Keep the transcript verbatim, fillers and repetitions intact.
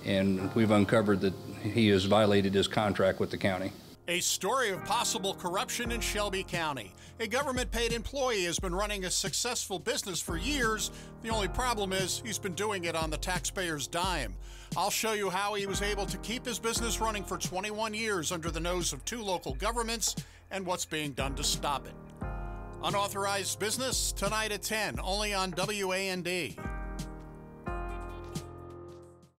and we've uncovered that he has violated his contract with the county. A story of possible corruption in Shelby County. A government-paid employee has been running a successful business for years. The only problem is he's been doing it on the taxpayer's dime. I'll show you how he was able to keep his business running for twenty-one years under the nose of two local governments and what's being done to stop it. Unauthorized Business, tonight at ten, only on W A N D.